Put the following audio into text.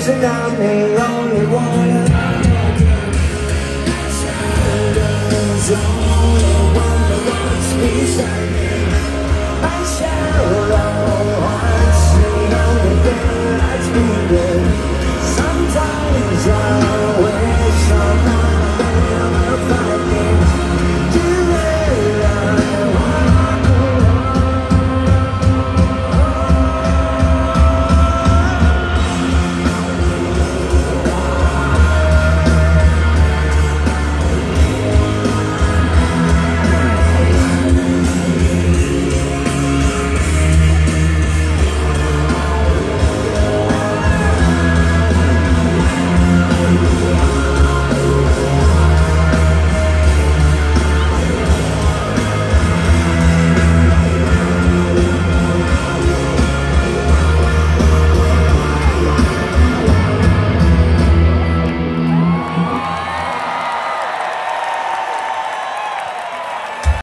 and I'm the only one. There's only one that wants beside me. I shall always see only thing that's me good. Sometimes I